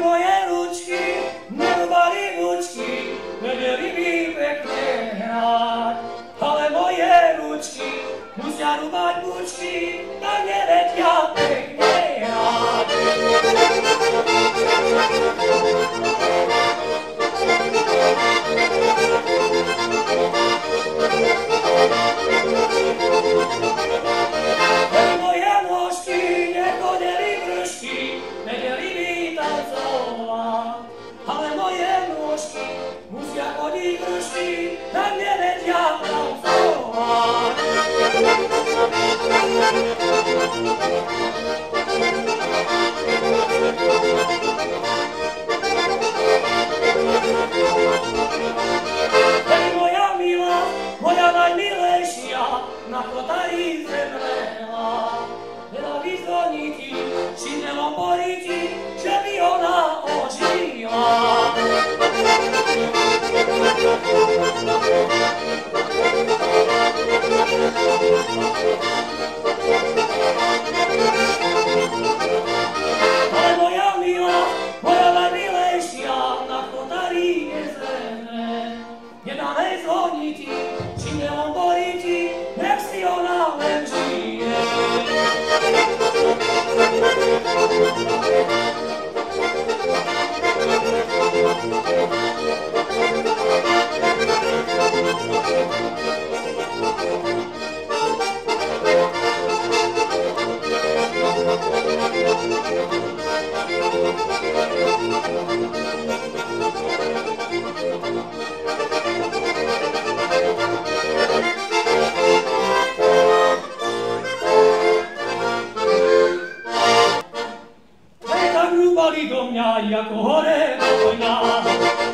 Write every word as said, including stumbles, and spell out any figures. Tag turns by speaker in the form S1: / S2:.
S1: moje ručky, nerúbali bučky, vedeli by pekne hrať. Ale moje ručky musia rúbať bučky, tak nevedia pekne hrať. Moje nôžky nechodili vršky, vedeli by tancovať. Ale moje nôžky musia chodiť vršky, tak nevedia tancovať. Hej, moja milá, moja najmilejšia, na kotári zemrela. Veľa vyzvoní ti, činelom borí ti, že by ona ožila. Ale moja milá, moja najmilejšia, na kotári nezemre. Nedanej zvoní ti, činelom borí ti, nech si ona len žije. Hej, tak rúbali do mňa, ako hore do koňa.